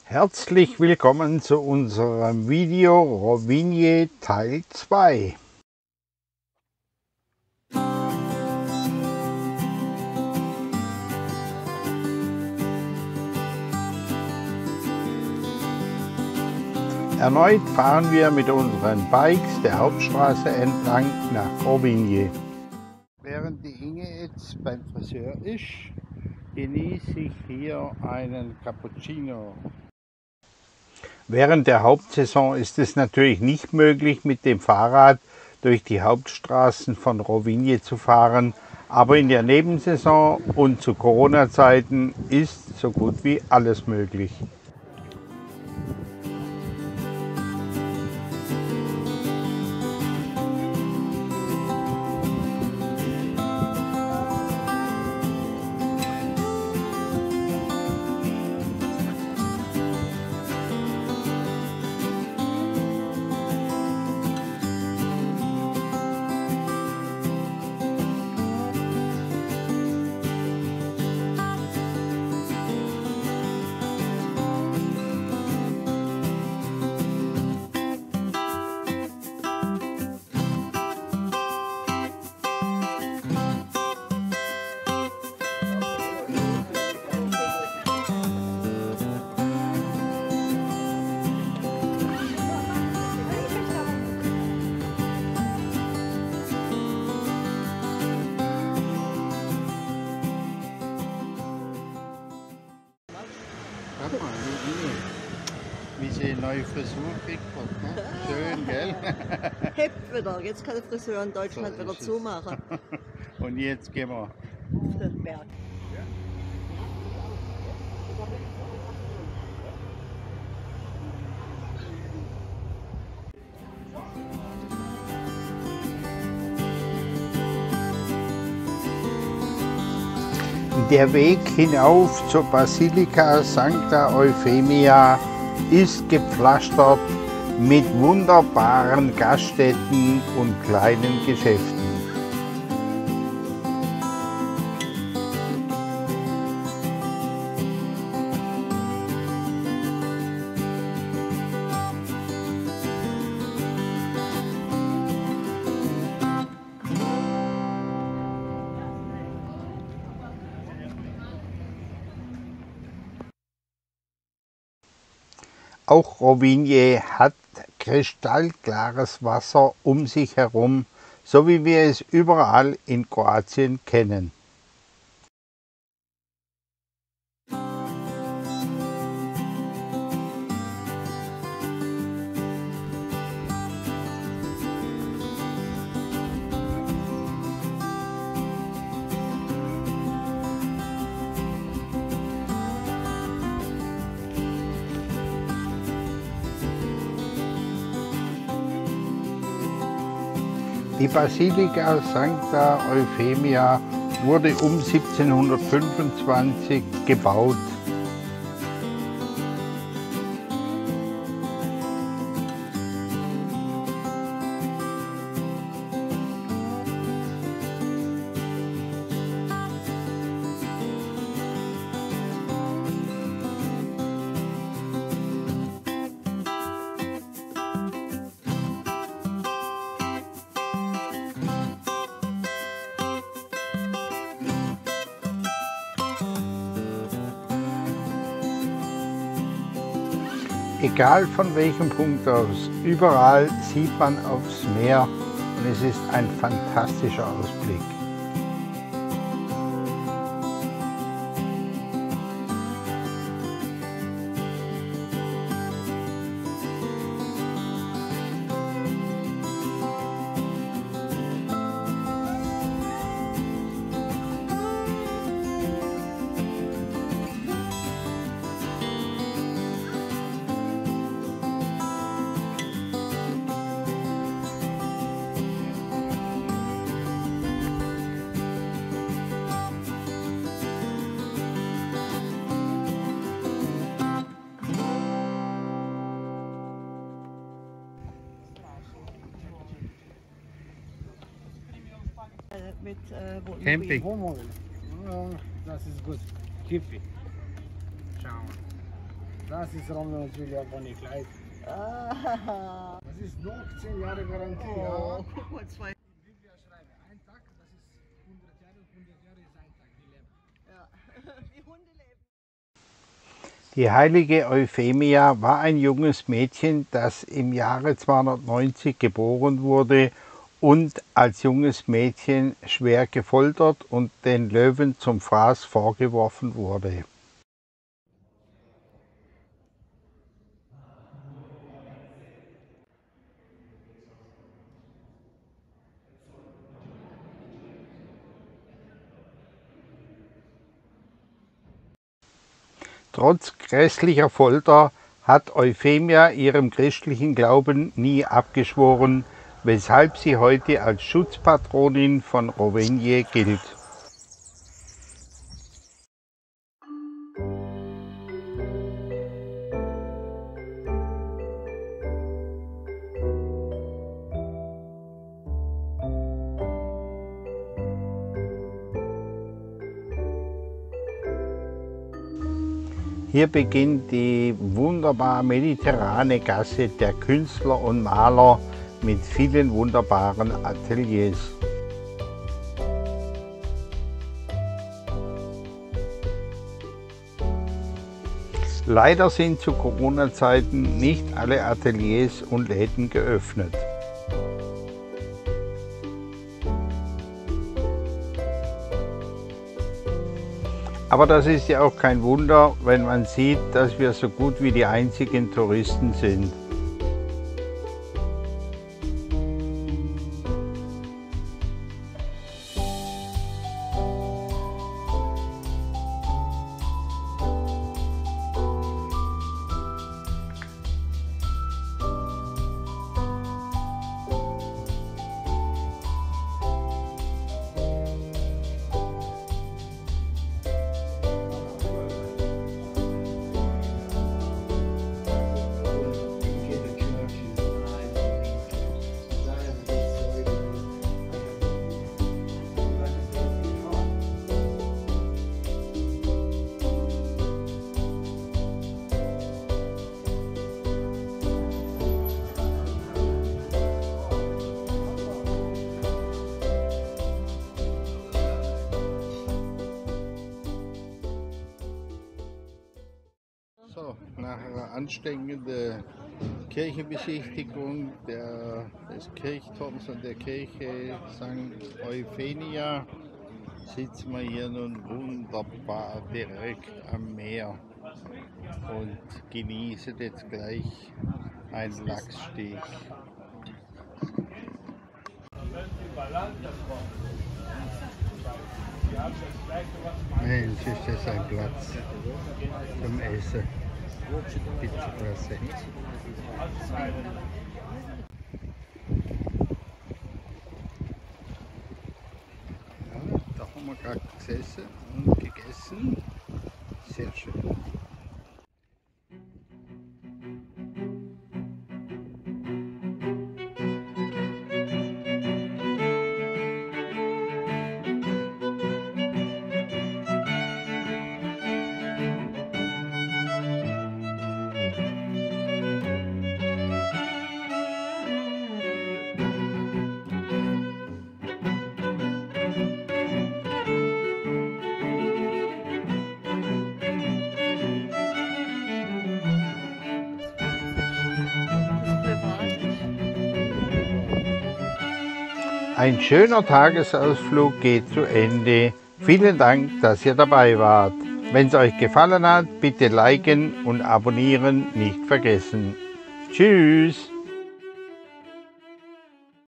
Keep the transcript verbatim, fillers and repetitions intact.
Herzlich willkommen zu unserem Video Rovigne Teil zwei. Erneut fahren wir mit unseren Bikes der Hauptstraße entlang nach Rovigne. Während die Inge jetzt beim Friseur ist, genieße ich hier einen Cappuccino. Während der Hauptsaison ist es natürlich nicht möglich, mit dem Fahrrad durch die Hauptstraßen von Rovigne zu fahren, aber in der Nebensaison und zu Corona-Zeiten ist so gut wie alles möglich. Wie sie eine neue Frisur kriegt hat, ne? Schön, gell? Hep wieder, jetzt kann der Friseur in Deutschland So wieder ist es. zumachen. Und jetzt gehen wir. Auf den Berg. Der Weg hinauf zur Basilika Sancta Euphemia ist gepflastert mit wunderbaren Gaststätten und kleinen Geschäften. Auch Rovigne hat kristallklares Wasser um sich herum, so wie wir es überall in Kroatien kennen. Die Basilika Sancta Euphemia wurde um siebzehnhundertfünfundzwanzig gebaut. Egal von welchem Punkt aus, überall sieht man aufs Meer und es ist ein fantastischer Ausblick. Mit äh, Wohnmobil. Camping. Wohnmobil. Ja, das ist gut. Kiffi. Schauen. Das ist Romeo und Julia Bonnie Clyde. Ah, Das ist noch zehn Jahre Garantie. oh, Ja. guck mal, zwei. Biblia schreibe, ein Tag, das ist hundert Jahre und hundert Jahre ist ein Tag, die leben. Ja. Wie Hunde leben. Die heilige Euphemia war ein junges Mädchen, das im Jahre zweihundertneunzig geboren wurde und als junges Mädchen schwer gefoltert und den Löwen zum Fraß vorgeworfen wurde. Trotz grässlicher Folter hat Euphemia ihrem christlichen Glauben nie abgeschworen, weshalb sie heute als Schutzpatronin von Rovinje gilt. Hier beginnt die wunderbar mediterrane Gasse der Künstler und Maler mit vielen wunderbaren Ateliers. Leider sind zu Corona-Zeiten nicht alle Ateliers und Läden geöffnet. Aber das ist ja auch kein Wunder, wenn man sieht, dass wir so gut wie die einzigen Touristen sind. So, nach einer anstrengenden Kirchenbesichtigung der, des Kirchturms und der Kirche Sankt Euphemia sitzen wir hier nun wunderbar direkt am Meer und genießen jetzt gleich einen Lachssteg. Mensch, ist das ein Platz zum Essen. Spitzenklasse. Ja, da haben wir gerade gesessen und gegessen. Sehr schön. Ein schöner Tagesausflug geht zu Ende. Vielen Dank, dass ihr dabei wart. Wenn es euch gefallen hat, bitte liken und abonnieren nicht vergessen. Tschüss!